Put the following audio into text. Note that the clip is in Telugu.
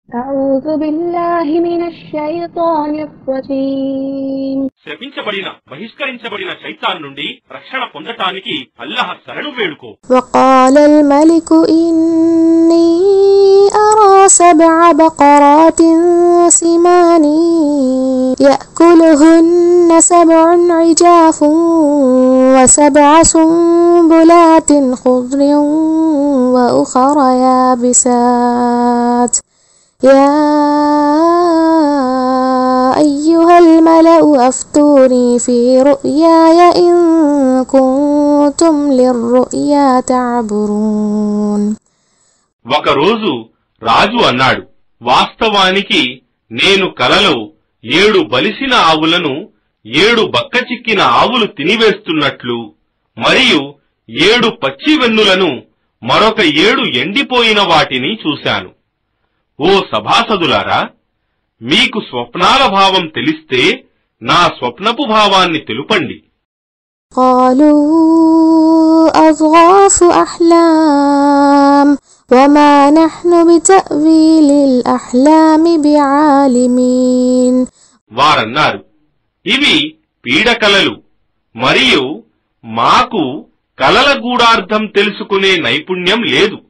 అఊజు బిల్లాహి మినష్ షైతానిర్ రజీమ్. శపించబడిన బహిష్కరించబడిన శైతాన్ నుండి రక్షణ పొందటానికి అల్లాహ్ శరణు వేడుకో. వఖాలల్ మలికు ఇన్నీ అరా సబ్అ బకరాతిన్ సిమాని యأكلهن سبع عجاف وسبع سنبلات خضر وأخر يابسات يا أيها الملأ أفتوني في رؤياي إن كنتم للرؤيا تعبرون. ఒకరోజు రాజు అన్నాడు, వాస్తవానికి నేను కలలో 7 బలిసిన ఆవులను 7 బక్కచిక్కిన ఆవులు తినివేస్తున్నట్లు మరియు 7 పచ్చి వెన్నులను మరొక 7 ఎండిపోయిన వాటిని చూశాను. ఓ సభాసదులారా, మీకు స్వప్నాల భావం తెలిస్తే నా స్వప్నపు భావాన్ని తెలుపండి. قالوا أضغاث أحلام وما نحن بتأويل الأحلام بعالمين. వారన్నారు, ఇవి పీడకలలు మరియు మాకు కలల గూఢార్థం తెలుసుకునే నైపుణ్యం లేదు.